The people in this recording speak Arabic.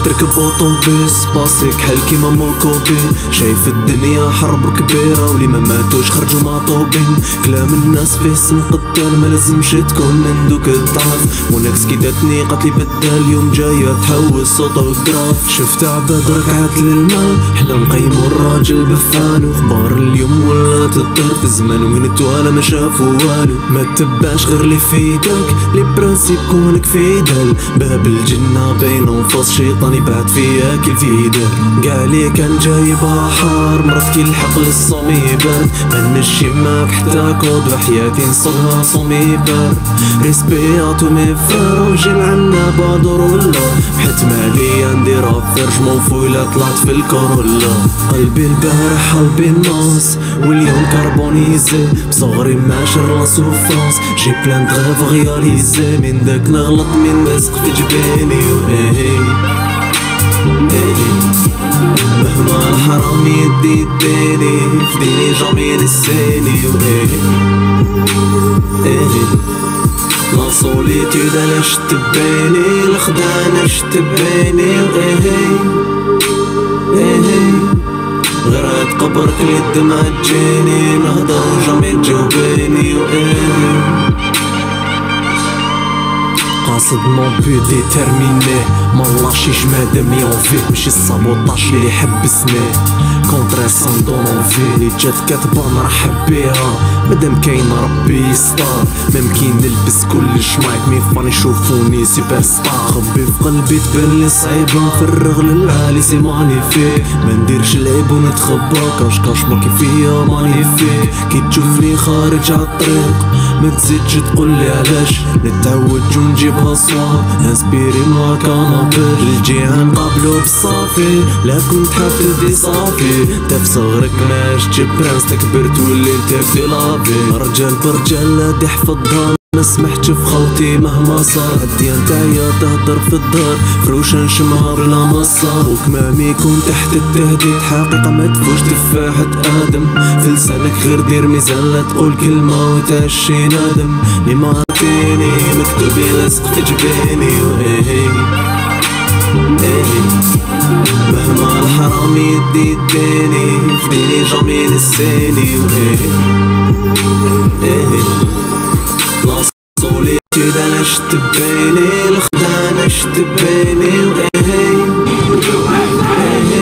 تركب اوطوبيس باصيك حل كيما موكوبي. شايف الدنيا حرب كبيرة ولي ما ماتوش خرجوا معطوبين. كلام الناس فيه سن قتال ما لازمش تكون من دوك الضعف. موناكس كيداتني قالتلي بدا اليوم جاية تحوس اوتوغراف. شفت عباد ركعت للمال حنا نقيمو الراجل بفانو. خبار اليوم ولا تطير في الزمان وين التوالا ما شافو والو. ما تباش غير لي فيدك لي برانسيب كونك فيدال. باب الجنة بين انفاس شيطاني بعد فيا كي الفيدال. قال لي كان جاي بحار مرض كي الحق للصومي يبان. منشي معاك حتى كود وحياتي نصلها صومي بان. ريسبياتو مي فار وجيل عنا بادور ولا. بحيت مالي ندير افير جمونفويلا طلعت في الكورولا. قلبي البارح قلبي الناس واليوم كربونيزي. بصغري ماشر لا سوفرانس جي بلان دغيف غياليزي. من داك نغلط من نزق في جبيني مهما الحرام يدي يديني في ديني جامي نسيني لا سوليتود علاش تبيني الخدان اش تبيني غير هاد قبرك لي الدمع تجيني نهضر وجامي تجاوبيني قاصد مون بو ديتيرميني ما لاشيش مادام يونفي. ماشي السابوطاج اللي حبسني كونترير سان دونونفي. اللي جات كاتبة نرحب بيها مادام كاين ربي يستار. ممكن نلبس كلش مايك مي فاني يشوفوني سوبر ستار. خبي في قلبي تبان لي صعيبة نفرغ للعالي سي مانيفيك. ما نديرش العيب ونتخبى كاش ماكي فيا مانيفيك. كي تشوفني خارج عالطريق ما تزيدش تقولي علاش. نتعود ونجيبها صواب انسبيري مع كنابير. الجيعان قابلو بالصافي لا كنت حافل دي صافي. تا في صغرك ما عشتش برانس تكبرت وليت في لافي. رجال برجال لا دي حفظها ما سمحتش في خوتي مهما صار. الديان تاعيا تهدر في الدار فروشة نشمها بلا مصار. وكمامي يكون تحت التهديد حقيقة ما تفوش تفاحة آدم. في لسانك غير دير ميزان لا تقول كلمة وتعشي نادم. لي ما عطيني مكتوب يلصق في جبيني مهما الحرام يدي يديني في ديني جامي نسيني لا سوليتود علاش تبيني الخدان اش تبيني